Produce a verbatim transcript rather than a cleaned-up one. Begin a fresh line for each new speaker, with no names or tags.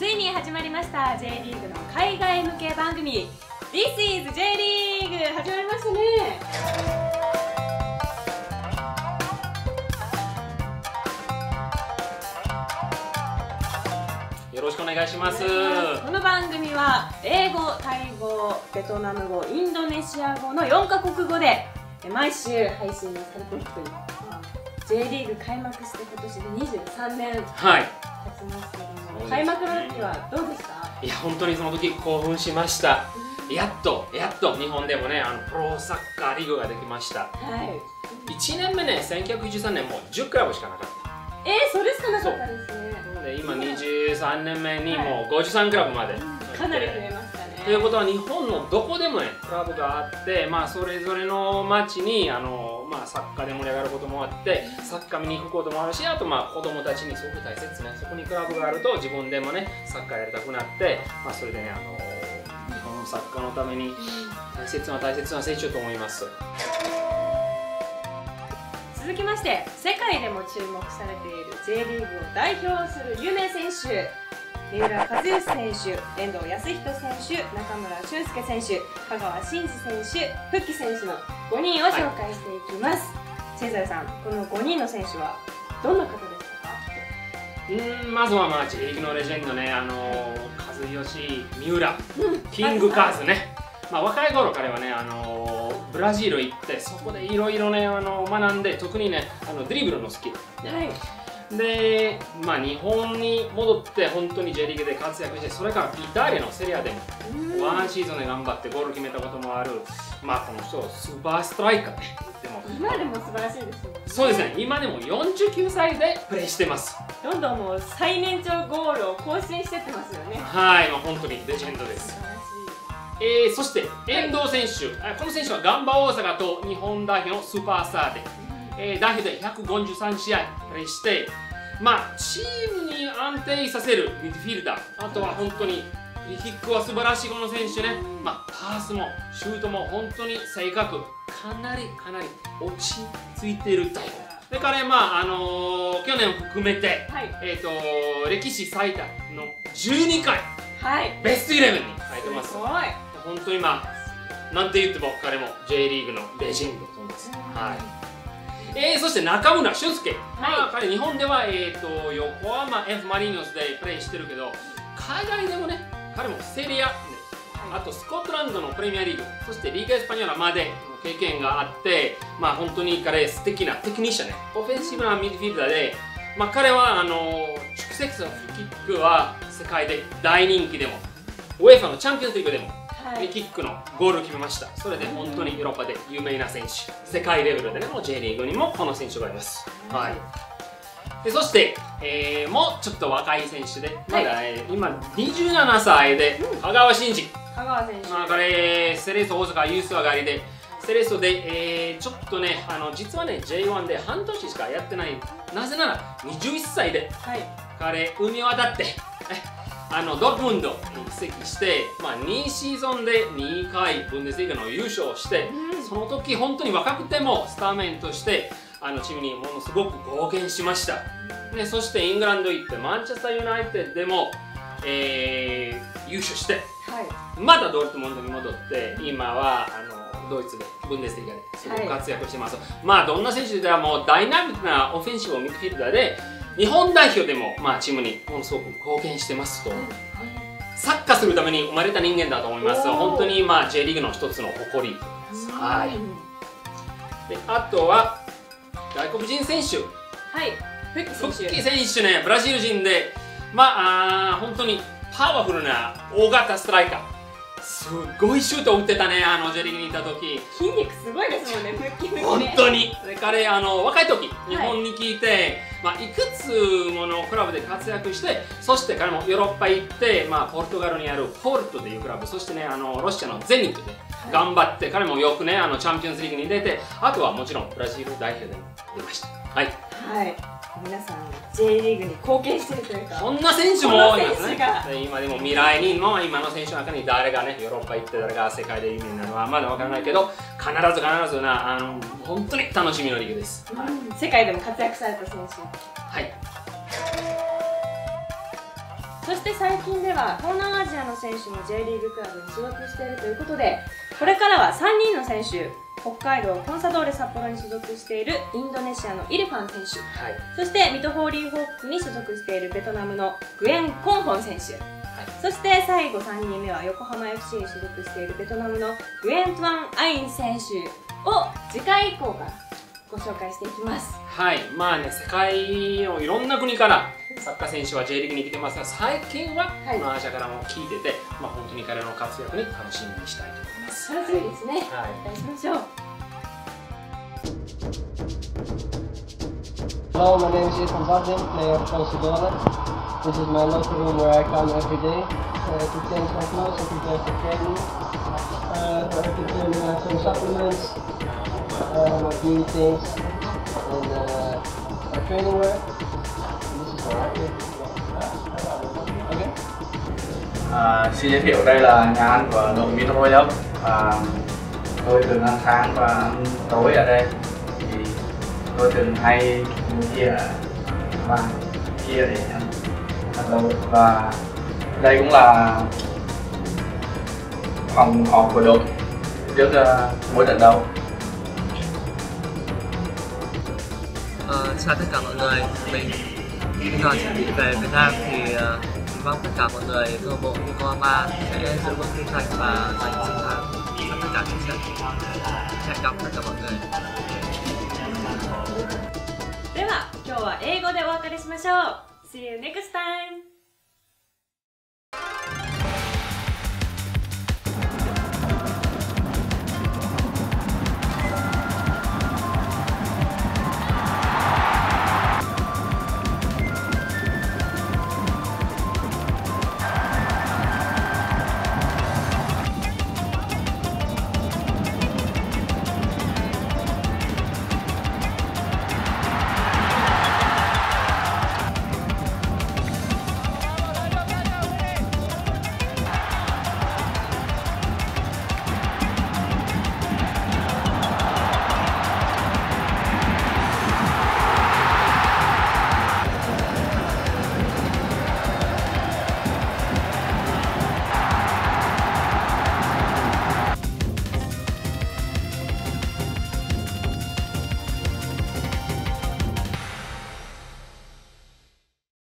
ついに始まりました J リーグの海外向け番組 This is J リーグ始まりましたね。
よろしくお願いします。
この番組は英語、タイ語、ベトナム語、インドネシア語のよんカ国語で毎週配信されていくという、まあ、J リーグ開幕して今年でにじゅうさんねん経ちますけども、はい、開幕の時はどうでした？
いや本当にその時興奮しました。やっとやっと日本でもねあのプロサッカーリーグができました。
はい、
いちねんめねせんきゅうひゃくきゅうじゅうさんねんもうじゅうクラブしかなかった。
えー、それしかなかったですね。
で今にじゅうさんねんめにもうごじゅうさんクラブまで、はい、
かなり増えましたね。
ということは日本のどこでもねクラブがあって、まあ、それぞれの町にあの、まあ、サッカーで盛り上がることもあってサッカー見に行くこともあるし、あとまあ子供たちにすごく大切ね、そこにクラブがあると自分でもねサッカーやりたくなって、まあ、それでねあの日本のサッカーのために大切な大切な選手だと思います。
続きまして世界でも注目されている J リーグを代表する有名選手、三浦知良選手、遠藤康人選手、中村俊輔選手、香川真司選手、福木選手のごにんを紹介していきます。チェーザルさん、このごにんの選手はどんな方ですか？
うん、まずはまあ J リーグのレジェンドね、あの和義、三浦、うん、キングカーズね。まあ、若い頃彼はね、あのー、ブラジル行ってそこでいろいろね、あのー、学んで特にねあのドリブルのスキル、はい、で、まあ、日本に戻って本当に J リーグで活躍して、それからイタリアのセリアでもワンシーズンで頑張ってゴール決めたこともある、まあ、この人スーパーストライカーね。でも
今でも素晴らしいですよね。
そうですね、今でもよんじゅうきゅうさいでプレーしてます。
どんどんもう最年長ゴールを更新してってますよね。
はい、まあ、本当にレジェンドです。えー、そして遠藤選手、はい、この選手はガンバ大阪と日本代表のスーパースターで、えー、代表でひゃくごじゅうさんしあいプレーして、まあ、チームに安定させるミッドフィルダー、あとは本当にフリーキックは素晴らしいこの選手ね、まあ、パスもシュートも本当に正確、かなりかなり落ち着いているタイプで、彼、まああのー、去年含めて、はい、えー、と歴史最多のじゅうにかい、はい、ベストイレブンに入ってます。本当にまあなんて言っても彼も J リーグのレジェンドと思います。はい、えー、そして中村俊輔、はい、まあ彼日本では、えー、と横浜 F マリノスでプレーしてるけど、海外でもね彼もセリア、ね、あとスコットランドのプレミアリーグ、そしてリーガエスパニョラまで経験があって、まあ本当に彼素敵なテクニシャンね、オフェンシブなミッドフィルダーで、まあ彼はあの蓄積のフリーキックは世界で大人気でも、ウェファのチャンピオンズリーグでもフリーキックのゴールを決めました。それで本当にヨーロッパで有名な選手、世界レベルでねもう J リーグにもこの選手がいます。はい、でそして、えー、もうちょっと若い選手で、まだ、えー、今にじゅうななさいで香川真司、
香川選手、
まあ、彼セレッソ大阪ユース上がりで、セレッソで、えー、ちょっとねあの実はね ジェイワン で半年しかやってない。なぜならにじゅういっさいで、はい、彼海を渡ってあのドルトムンドに移籍して、まあ、にシーズンでにかいブンデスリーガの優勝をして、うん、その時本当に若くてもスターメンとしてあのチームにものすごく貢献しました。でそしてイングランド行ってマンチェスターユナイテッドでも、えー、優勝して、はい、またドルトムンドに戻って今はあのドイツでブンデスリーガですごく活躍してます。はい、まあどんな選手ではもうダイナミックなオフェンシブミッドフィルダーで日本代表でも、まあ、チームにものすごく貢献してますと、うん、サッカーするために生まれた人間だと思います。本当に、まあ、J リーグの一つの誇りです。はい、であとは外国人選手、はい、福木選手ね、ブラジル人で、まあ、あ本当にパワフルな大型ストライカー、すごいシュートを打ってたね、あの J リーグにいた時。
筋肉すごいですもんね、ムッキムキで。
本当にで彼あの若い時日本に来て、はい、まあ、いくつものクラブで活躍して、そして彼もヨーロッパ行って、まあ、ポルトガルにあるポルトというクラブ、そしてねあのロシアのゼニットで頑張って、はい、彼もよくねあのチャンピオンズリーグに出て、あとはもちろんブラジル代表でも出ました。はい、はい、
皆さん J リーグに貢献してるというか、
こんな選手もいますね。今でも未来にも今の選手の中に誰がねヨーロッパ行って誰が世界で有名なのはまだわからないけど、必ず必ずなあの本当に楽しみのリーグです。はい、
世界でも活躍された選手、
はい、
そして最近では東南アジアの選手も J リーグクラブに所属しているということで、これからはさんにんの選手、北海道コンサドーレ札幌に所属しているインドネシアのイルファン選手、はい、そして水戸ホーリーホークスに所属しているベトナムのグエン・コンフォン選手、はい、そして最後さんにんめは横浜 エフシー に所属しているベトナムのグエン・トゥアン・アイン選手を次回以降からご紹介していきます。
はい、まあね、世界のいろんな国からサッカー選手は J リーグに来てますが、最近は、はい、まあアジアからも聞いてて、まあ本当に彼らの活躍に楽しみにしたいと思います。
楽しみですね。はい、期待しましょう。
Hello, my name is Irfan Bardin, player of Consadole. This is my locker room where I come every day uh, to change my clothes and prepare for training. Uh, where I can turn uh, some supplements, uh, my beauty things, and uh, my training wear. And this is where I do. Okay.
À, xin giới thiệu đây là nhà ăn của đội Mito Boy Club. À, tôi thường ăn sáng và ăn tối ở đây. Thì tôi thường hay chia và chia để ăn tối, và đây cũng là phòng họp của đội trước uh, mỗi trận đấu.
Ờ, chào tất cả mọi người, mình bây giờ chuẩn bị về Việt Nam thì uh, mong tất cả mọi người câu lạc bộ Yokohama sẽ giữ vững tinh thần và giành chiến thắng trong tất cả các trận. Hẹn gặp tất cả mọi người.
では今日は英語でお別れしましょう。See you next time!